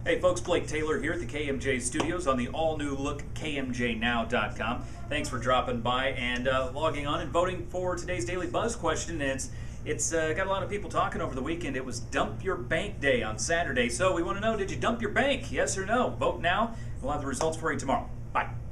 Hey folks, Blake Taylor here at the KMJ Studios on the all-new look KMJNow.com. Thanks for dropping by and logging on and voting for today's Daily Buzz question. It's got a lot of people talking over the weekend. It was Dump Your Bank Day on Saturday. So we want to know, did you dump your bank? Yes or no? Vote now. We'll have the results for you tomorrow. Bye.